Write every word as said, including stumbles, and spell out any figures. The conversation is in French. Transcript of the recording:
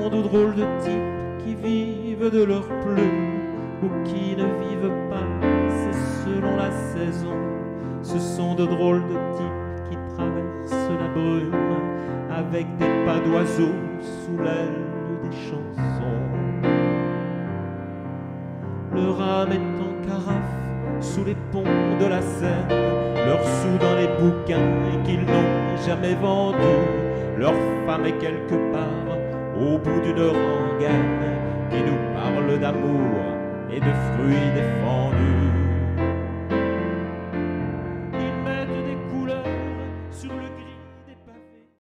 sont de drôles de types qui vivent de leurs plumes ou qui ne vivent pas, c'est selon la saison. Ce sont de drôles de types qui traversent la brume avec des pas d'oiseaux sous l'aile des chansons. Leur âme est en carafe sous les ponts de la Seine, leurs sous dans les bouquins qu'ils n'ont jamais vendus, leur femme est quelque part au bout d'une rengaine qui nous parle d'amour et de fruits défendus.